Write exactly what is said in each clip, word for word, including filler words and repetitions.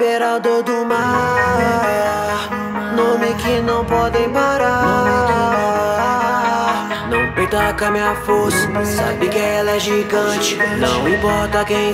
imperador do mar, nome que não podem parar. Não perca com a minha força, sabe que ela é gigante. Não importa quem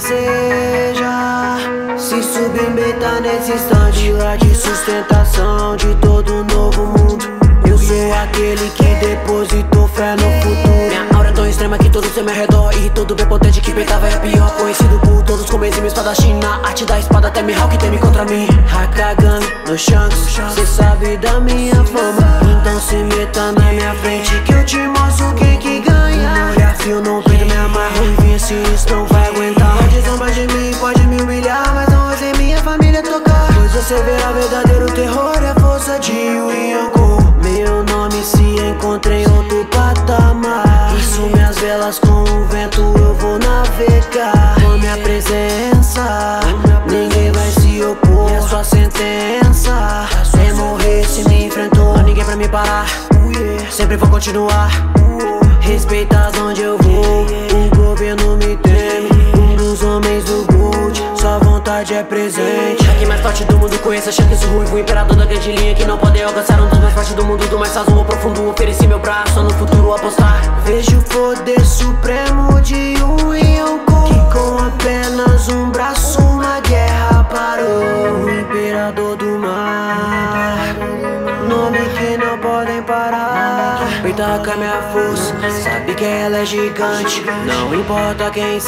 seja, se submeter nesse instante lá de sustentação de todo novo mundo. Eu sou aquele que depositou fé no futuro. Minha aura é tão extrema que todos ao meu redor e todo bem potente que peitava é pior. Conhecido por todos como exímio espadachim. Na arte da espada até Mihawk teme contra mim. Hakagami no Shanks, cê sabe da minha fama. Então se meta na minha frente que eu te mostro quem que ganha. Olha fio, não perdo, me amarro e vence, isso não vai aguentar. Pode zombar de mim, pode me humilhar, mas não vai ser minha família tocar. Pois você verá verdadeiro terror e a força de Yonkou. Meu nome se encontra em outro patamar. Isso minhas velas com o vento eu vou navegar. Com minha presença ninguém vai se opor. E a sua sentença é morrer se me enfrentou. Não há ninguém pra me parar, sempre vou continuar. Respeita onde eu vou, o governo me teme. Um dos homens do Gold, sua vontade é presente. Aqui mais forte do mundo, conheça Shanks, o ruivo, o imperador da grande linha que não pode alcançar. Um dos mais fortes do mundo, do mais sazon profundo. Ofereci meu braço, no futuro apostar. Vejo o poder supremo de um Yonkou, que com apenas um braço uma guerra parou. O imperador do mar, nome que não podem parar. Peita com a minha força, sabe que ela é gigante. Não importa quem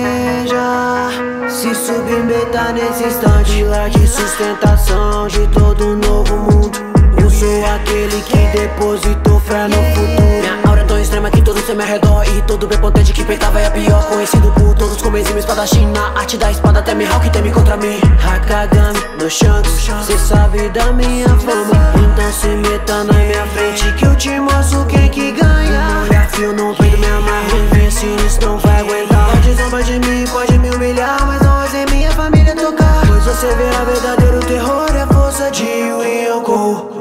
seja, se submeter nesse instante lá de sustentação de todo novo mundo. Eu sou aquele que depositou fé no futuro. Minha aura é tão extrema que todos ao meu redor e todo bem potente que peitava é pior. Conhecido por todos como exímio espadachim. Na arte da espada até Mihawk teme contra mim. Hakagami no Shanks, cê sabe da minha fama. Então se meta na minha frente que eu te mostro quem que ganha. Olha fio, não perdo, me amarro e vence, isso não vai aguentar. Pode zombar de mim, pode me humilhar, mas não vai ser minha família tocar. Pois você verá verdadeiro terror e a força de Yonkou.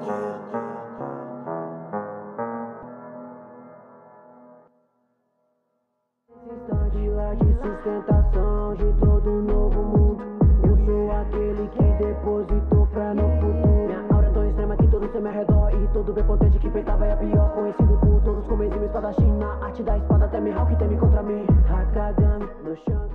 Lá de sustentação de todo novo mundo. Eu sou aquele que depositou fé no futuro. Minha aura é tão extrema que todos ao meu redor e todo bem potente que peitava é pior. Conhecido por todos como exímio espadachim. Na arte da espada até Mihawk teme contra mim. Hakagami no Shanks.